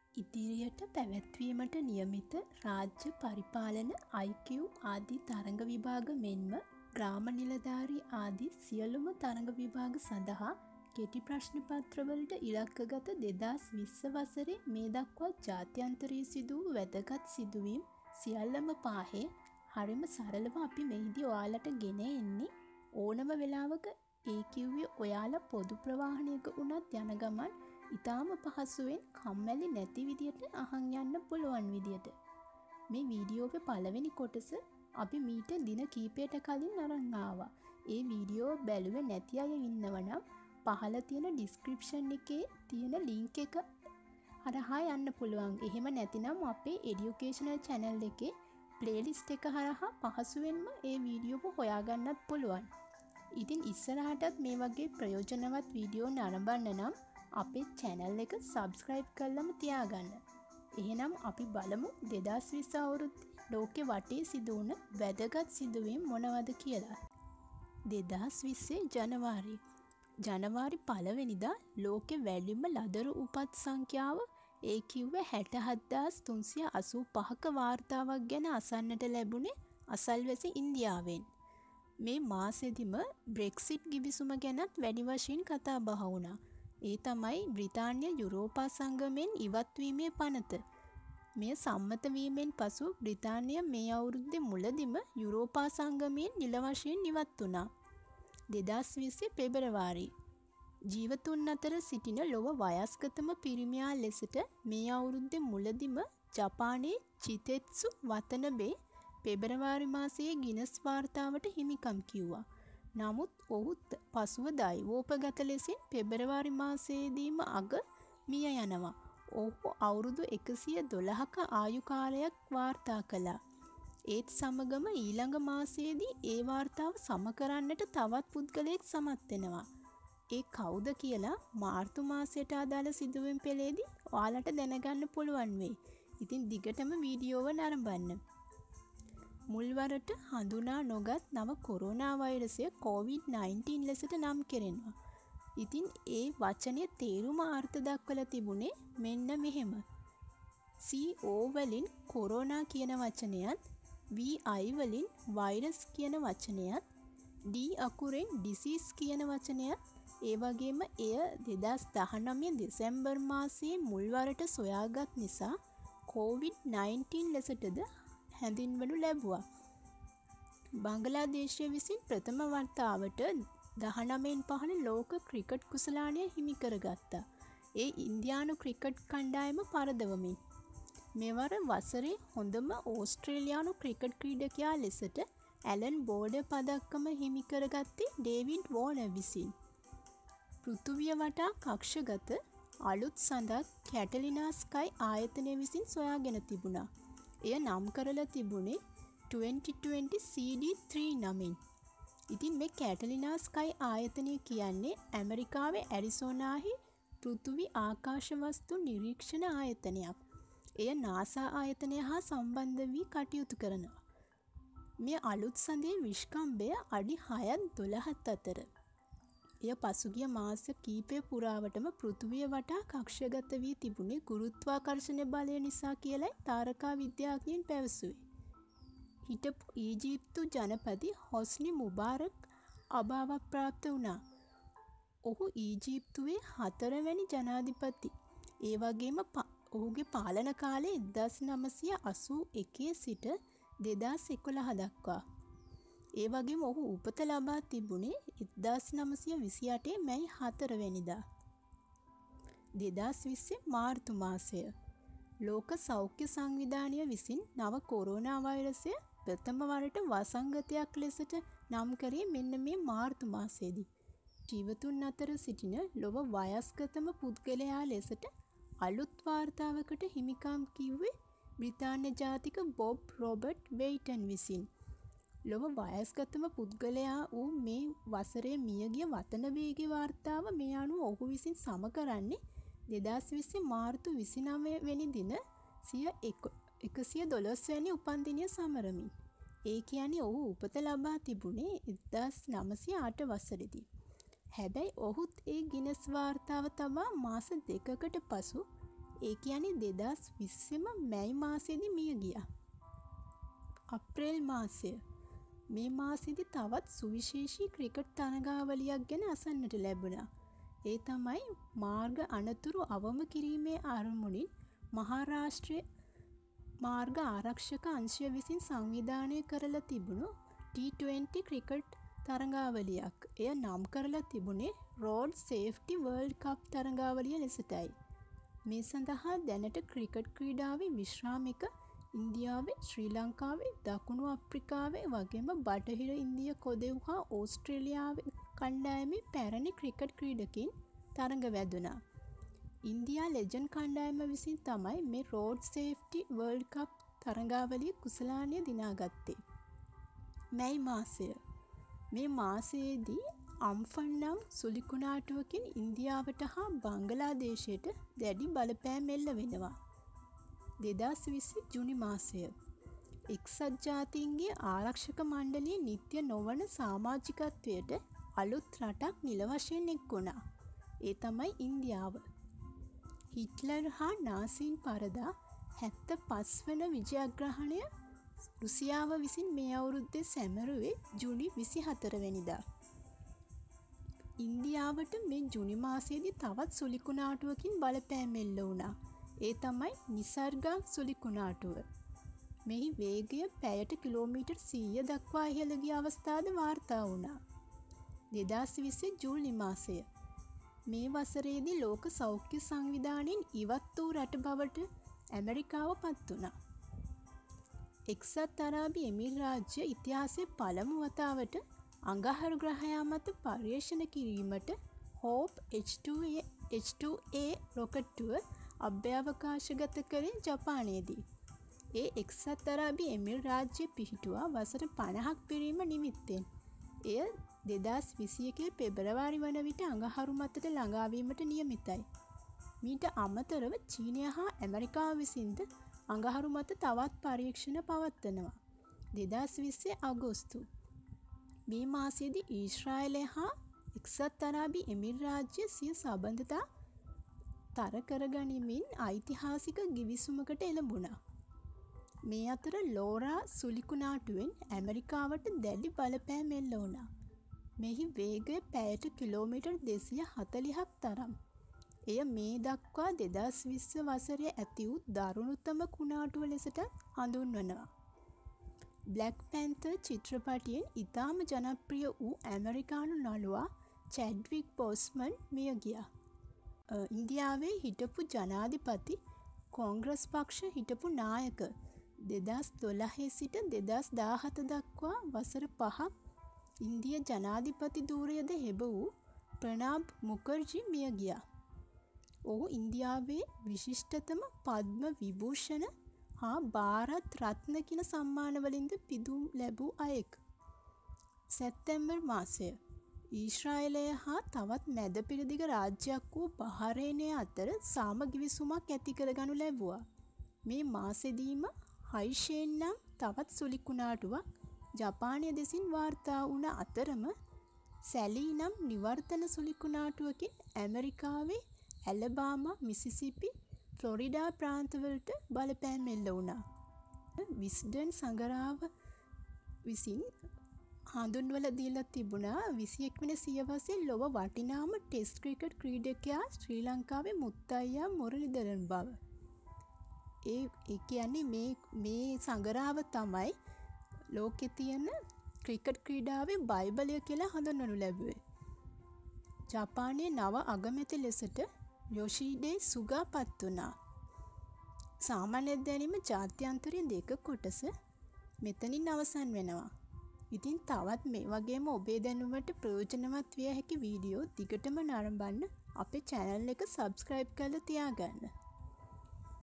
ඉදිරියට පැවැත්වීමට නියමිත රාජ්‍ය පරිපාලන IQ ආදී තරඟ විභාග මෙන්ම ග්‍රාම නිලධාරී ආදී සියලුම තරඟ විභාග සඳහා කෙටි ප්‍රශ්න පත්‍රවලට ඉලක්කගත 2020 වසරේ මේ දක්වා ජාත්‍යන්තරයේ සිදු වූ වැදගත් සිදුවීම් සියල්ලම පාහේ හරිම සරලව අපි මෙහිදී ඔයාලට ගෙන එන්නේ ඕනම වෙලාවක ඒ කිව්වේ ඔයාලා පොදු ප්‍රවාහනයක වුණත් යන ගමන් ඉතාම පහසුවෙන් කම්මැලි නැති විදියට අහන් යන්න පුළුවන් විදියට. මේ වීඩියෝවේ පළවෙනි කොටස අපි මීට දින කීපයට කලින් අරන් ආවා. ඒ වීඩියෝ බැලුවේ නැති අය ඉන්නවනම් පහළ තියෙන ඩිස්ක්‍රිප්ෂන් එකේ තියෙන ලින්ක් එක හරහා යන්න පුළුවන්. එහෙම නැතිනම් අපේ එඩියුකේෂනල් channel එකේ ප්ලේලිස්ට් එක හරහා පහසුවෙන්ම ඒ වීඩියෝව හොයාගන්නත් පුළුවන්. ඉතින් ඉස්සරහටත් මේ වගේ ප්‍රයෝජනවත් වීඩියෝ නරඹන්න නම් අපේ channel එක subscribe කරලම තියාගන්න. එහෙනම් අපි බලමු 2020 අවුරුද්දේ ලෝකෙ වටේ සිදු වුණ වැදගත් සිදුවීම් මොනවද කියලා. 2020 ජනවාරි 1 වෙනිදා ලෝකෙ වැඩිම ලදරු උපත් සංඛ්‍යාව ඒ කිව්වේ 67385ක වාර්තාවක් ගැන අසන්නට ලැබුණේ අසල්වැසි ඉන්දියාවෙන්. මේ මාසෙදිම බ්‍රෙක්සිට් ගිවිසුම ගැනත් වැඩි වශයෙන් කතා බහ වුණා. ඒ තමයි බ්‍රිතාන්‍ය යුරෝපා සංගමයෙන් ඉවත්වීමේ පනත. මෙය සම්මත වීමෙන් පසු බ්‍රිතාන්‍ය මේ අවුරුද්දේ මුලදිම යුරෝපා සංගමයෙන් නිල වශයෙන් ඉවත් වුණා. 2020 පෙබරවාරි ජීවතුන් අතර සිටින ලොව වයස්ගතම පිරිමියා ලෙසට මේ අවුරුද්දේ මුලදිම ජපානයේ චිතෙත්සු වතනබේ පෙබරවාරි මාසයේ ගිනස් වාර්තාවට හිමිකම් කිව්වා. නමුත් ඔහු පසුව දෛවෝපගත ලෙසින් පෙබරවාරි මාසයේදීම අග මිය යනවා. ඔහු අවුරුදු 112ක ආයු කාලයක් වාර්තා කළා. ඒත් සමගම ඊළඟ මාසයේදී ඒ වාර්තාව සම කරන්නට තවත් පුද්ගලයෙක් සමත් වෙනවා. ඒ කවුද කියලා මාර්තු මාසයට අදාළ සිදුවීම් පෙළේදී ඔයාලට දැනගන්න පුළුවන් වෙයි. ඉතින් දිගටම වීඩියෝව නරඹන්න. මුල්වරට හඳුනා නොගත් නව කොරෝනා වෛරසය COVID-19 ලෙසට නම් කෙරෙනවා. ඉතින් ඒ වචනය තේරුම අර්ථ දක්වලා තිබුණේ මෙන්න මෙහෙම. CO වලින් කොරෝනා කියන වචනයත්, VI වලින් වෛරස් කියන වචනයත්, D අකුරෙන් disease කියන වචනයත්, ඒ වගේම එය 2019 දෙසැම්බර් මාසයේ මුල්වරට සොයාගත් නිසා COVID-19 ලෙසටද හැඳින්වනු ලැබුවා. බංගලාදේශය විසින් ප්‍රථම වතාවට 19න් පහළ ලෝක ක්‍රිකට් කුසලානය හිමි කරගත්තා. ඒ ඉන්දියානු ක්‍රිකට් කණ්ඩායම පරදවමින්. මෙවර වසරේ හොඳම ඕස්ට්‍රේලියානු ක්‍රිකට් ක්‍රීඩකයා ලෙසට ඇලන් බෝඩර් පදක්කම හිමි කරගත්තේ ඩේවිඩ් වෝර්නර් විසින්. පෘථුවිය වටා කක්ෂගත අලුත් සඳක් කැටලිනා ස්කයි ආයතනය විසින් සොයාගෙන තිබුණා. එය නම් කරලා තිබුණේ 2020 CD3 නමින්. ඉතින් මේ කැටලිනා ස්කයි ආයතනය කියන්නේ ඇමරිකාවේ ඇරිසෝනාහි පෘථුවි ආකාශ වස්තු නිරීක්ෂණ ආයතනයක්. එය නාසා ආයතනය හා සම්බන්ධ වී කටයුතු කරනවා. මේ අලුත් සඳේ විශ්කම්භය අඩි 6-12 අතර. එය පසුගිය මාස කීපය පුරාවටම පෘථුවිය වටා කක්ෂගත වී තිබුණේ ගුරුත්වාකර්ෂණ බලය නිසා කියලයි තාරකා විද්‍යාඥයින් පැවසුවේ. හිටපු ඊජිප්තු ජනපති හොස්නි මුබාරක් අභාවප්‍රාප්ත වුණා. ඔහු ඊජිප්තුවේ 4 වැනි ජනාධිපති. ඒ වගේම ඔහුගේ පාලන කාලය 1981 සිට 2011 දක්වා. ඒ වගේම ඔහු උපත ලබා තිබුණේ 1928 මැයි 4 වෙනිදා. 2020 මාර්තු මාසය ලෝක සෞඛ්‍ය සංවිධානය විසින් නව කොරෝනා වෛරසය ප්‍රථම වරට වසංගතයක් ලෙසට නම් කරේ මෙන්න මේ මාර්තු මාසයේදී. ජීවතුන් අතර සිටින ලොව වයස්ගතම පුද්ගලයා ලෙසට අලුත් වාර්තාවකට හිමිකම් කිව්වේ බ්‍රිතාන්‍ය ජාතික බොබ් රොබර්ට් වෙයිටන් විසින්. ලොව වයස්ගතම පුද්ගලයා වූ මේ වසරේ මියගිය වතනබේගේ වාර්තාව මේ අනුව ඔහු විසින් සම කරන්නේ 2020 මාර්තු 29 වෙනි දින සිය 112 වැනි උපන්දිනය සමරමින්. ඒ කියන්නේ ඔහු උපත ලබා තිබුණේ 1908 වසරේදී. හැබැයි ඔහුත් ඒ ගිනස් වාර්තාව තබා මාස 2කට පසු ඒ කියන්නේ 2020ම මැයි මාසයේදී මිය ගියා. අප්‍රේල් මාසය. මේ මාසෙදි තවත් සුවිශේෂී ක්‍රිකට් තරගාවලියක් ගැන අසන්නට ලැබුණා. ඒ තමයි මාර්ග අනතුරු අවම කිරීමේ අරමුණින් මහාරාෂ්ට්‍රයේ මාර්ග ආරක්ෂක අංශය විසින් සංවිධානය කරලා තිබුණු T20 ක්‍රිකට් තරගාවලියක්. එය නම් කරලා තිබුණේ රෝඩ් සේෆ්ටි වර්ල්ඩ් කප් තරගාවලිය ලෙසටයි. මේ සඳහා දැනට ක්‍රිකට් ක්‍රීඩාවේ විශ්‍රාමික ඉන්දියාවේ, ශ්‍රී ලංකාවේ, දකුණු අප්‍රිකාවේ වගේම බටහිර ඉන්දිය කොදෙව් හා ඕස්ට්‍රේලියාවේ කණ්ඩායමේ පැරණි ක්‍රිකට් ක්‍රීඩකින් තරඟ වැදුණා. ඉන්දියා ලෙජන්ඩ් කණ්ඩායම විසින් තමයි මේ රෝඩ් සේෆ්ටි වර්ල්ඩ් කප් තරගාවලිය කුසලානය දිනාගත්තේ. මැයි මාසය. මේ මාසයේදී අම්ෆන් නම් සුළි කුණාටුවකින් ඉන්දියාවට හා බංගලාදේශයට දැඩි බලපෑම් එල්ල වෙනවා. 2020 ජුනි මාසය. එක්සත් ජාතීන්ගේ ආරක්ෂක මණ්ඩලයේ නිත්‍ය නොවන සමාජිකත්වයට අලුත් රටක් නිල වශයෙන් එක් වුණා. ඒ තමයි ඉන්දියාව. හිට්ලර් හා නාසීන් පරදා 75 වන විජයග්‍රහණය රුසියාව විසින් මේ අවුරුද්දේ සැමරුවේ ජුනි 24 වෙනිදා. ඉන්දියාවට මේ ජුනි මාසයේදී තවත් සුළි කුණාටුවකින් බලපෑම් එල්ල වුණා. ඒ තමයි නිසර්ගා සුළි කුණාටුව. මෙහි වේගය පැයට කිලෝමීටර් 100 දක්වා ඉහළ ගිය අවස්ථාද වාර්තා වුණා. 2020 ජූලි මාසය. මේ වසරේදී ලෝක සෞඛ්‍ය සංවිධානයෙන් ඉවත් වූ රට බවට ඇමරිකාව පත් වුණා. එක්සත් අරාබි එමිරාජ්‍ය ඉතිහාසයේ පළමු වතාවට අඟහරු ග්‍රහයා මත පර්යේෂණ කිරීමට හෝප් H2A රොකට්ටුව අභ්‍යවකාශගත කරේ ජපානයේදී. ඒ එක්සත් අරාබි එමිරාජ්‍ය පිහිටුවා වසර 50ක් පිරීම නිමිත්තෙන්. එය 2021 පෙබරවාරි වන විට අඟහරු මතට ළඟාවීමට නියමිතයි. මීට අමතරව චීනය හා ඇමරිකාව විසින්ද අඟහරු මත තවත් පරීක්ෂණ පවත්වනවා. 2020 අගෝස්තු. මේ මාසයේදී ඊශ්‍රායලය හා එක්සත් අරාබි එමිරාජ්‍ය සිය සබඳතා තර කරගනිමින් ඓතිහාසික ගිවිසුමකට එළඹුණා. මේ අතර ලෝරා සුළි කුණාටුවෙන් ඇමරිකාවට දැඩි බලපෑම් එල්ල වුණා. මෙහි වේගය පැයට කිලෝමීටර් 240ක් තරම්. එය මේ දක්වා 2020 වසරේ ඇති වූ දරුණුතම කුණාටුව ලෙසට හඳුන්වනවා. බ්ලැක් පැන්තර් චිත්‍රපටයෙන් ඉතාම ජනප්‍රිය වූ ඇමරිකානු නළුවා චැඩ්වික් බෝස්මන් මිය ගියා. ඉන්දියාවේ හිටපු ජනාධිපති කොංග්‍රස් පක්ෂ හිටපු නායක 2012 සිට 2017 දක්වා වසර 5ක් ඉන්දිය ජනාධිපති ධූරයද හෙබ වූ ප්‍රණාබ් මුඛර්ජී මිය ගියා. ඔහු ඉන්දියාවේ විශිෂ්ටතම පද්ම විභූෂණ හා භාරත් රත්න කියන සම්මානවලින්ද පිදුම් ලැබූ අයෙක්. සැප්තැම්බර් මාසය. ඊශ්‍රායලය හා තවත් මැද පෙරදිග රාජ්‍යයක් වූ බහරේනය අතර සාම ගිවිසුමක් ඇති කරගනු ලැබුවා. මේ මාසෙදීම හයිෂේන් නම් තවත් සුළි කුණාටුවක් ජපානය දෙසින් වාර්තා වුණ අතරම සැලී නම් නිවර්තන සුළි කුණාටුවකින් ඇමරිකාවේ ඇලබාමා, මිසිසිපි, ෆ්ලොරිඩා ප්‍රාන්තවලට බලපෑම් එල්ල වුණා. විස්ඩන් සංගරාව විසින් හඳුන්වලා දීලා තිබුණා 21 වෙනි සියවසේ ලොව වටිනාම ටෙස්ට් ක්‍රිකට් ක්‍රීඩකයා ශ්‍රී ලංකාවේ මුත්තයියා මුරලිදරන් බව. ඒ කියන්නේ මේ සංගරාව තමයි ලෝකේ තියෙන ක්‍රිකට් ක්‍රීඩාවේ බයිබලය කියලා හඳුන්වනු ලැබුවේ. ජපානයේ නව අගමැති ලෙසට යොෂිහිඩේ සුගා පත් වුණා. සාමාන්‍ය දැනීම ජාත්‍යන්තරයේ 2 කොටස මෙතනින් අවසන් වෙනවා. ඉතින් තවත් මේ වගේම ඔබේ දැනුමට ප්‍රයෝජනවත් විය හැකි වීඩියෝ දිගටම නරඹන්න අපේ channel එක subscribe කරලා තියාගන්න.